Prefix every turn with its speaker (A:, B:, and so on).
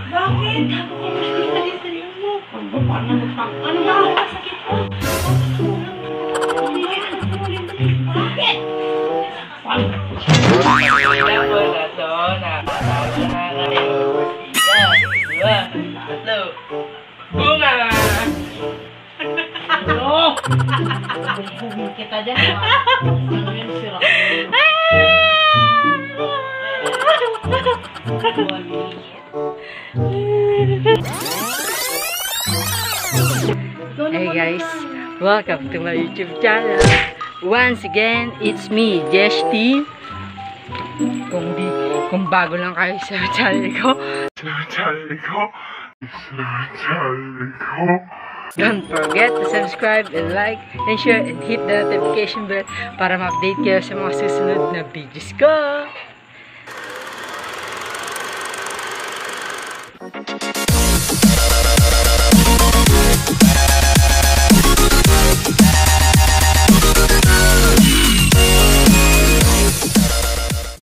A: Bakit? Ako ko mas pinagin sa iyo mo. Paano ba ako masakit ko? Bakit? Kita dyan. Ano yun, sira ko.
B: Hey guys, welcome to my YouTube channel. Once again, it's me, Jesh T. Kung bago lang kayo sa channel ko, don't forget to subscribe and like and share and hit the notification bell para ma-update kayo sa mga susunod na videos ko.